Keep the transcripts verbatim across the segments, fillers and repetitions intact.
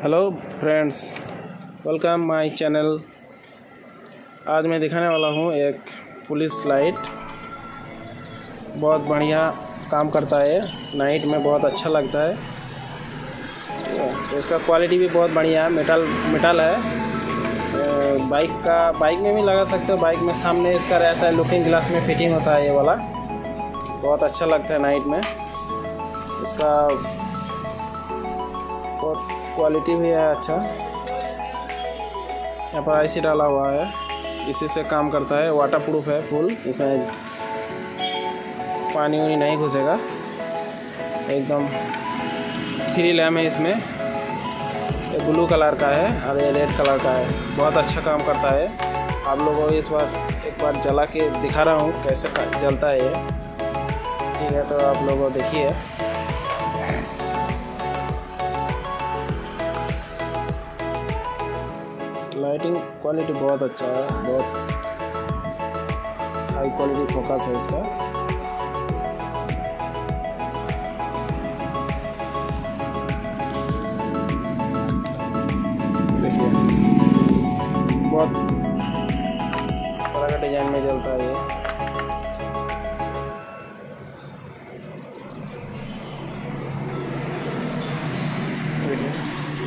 Hello friends, welcome my channel. आज मैं दिखाने वाला हूँ एक पुलिस लाइट। बहुत बढ़िया काम करता है, नाइट में बहुत अच्छा लगता है। तो इसका क्वालिटी भी बहुत बढ़िया है, मेटल मेटल है। बाइक का बाइक में भी लगा सकते हो। बाइक में सामने इसका रहता है, लुकिंग ग्लास में फिटिंग होता है ये वाला। बहुत अच्छा लगता है नाइट में। इसका बहुत क्वालिटी भी है अच्छा। यहाँ पर आईसी डाला हुआ है, इसी से काम करता है। वाटर प्रूफ है फुल, इसमें पानी वानी नहीं घुसेगा। एकदम थ्री लैम्प है इसमें। ये ब्लू कलर का है और ये रेड कलर का है। बहुत अच्छा काम करता है। आप लोगों को इस बार एक बार जला के दिखा रहा हूँ कैसे जलता है ये। ठीक है, तो आप लोगों देखिए। लाइटिंग क्वालिटी बहुत अच्छा है, बहुत हाई क्वालिटी फोकस है इसका। देखिए, बहुत तरह का डिजाइन में जलता है ये। देखिए,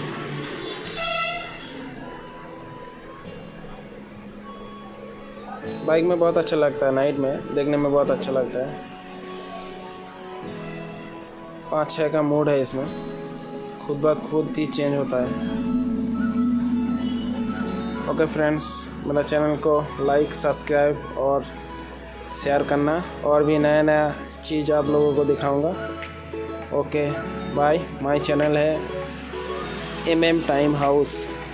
बाइक में बहुत अच्छा लगता है, नाइट में देखने में बहुत अच्छा लगता है। पाँच छः का मोड है इसमें, खुद ब खुद ही चेंज होता है। ओके फ्रेंड्स, मेरा चैनल को लाइक, सब्सक्राइब और शेयर करना। और भी नया नया चीज़ आप लोगों को दिखाऊंगा। Okay bye. माय चैनल है एम एम टाइम हाउस।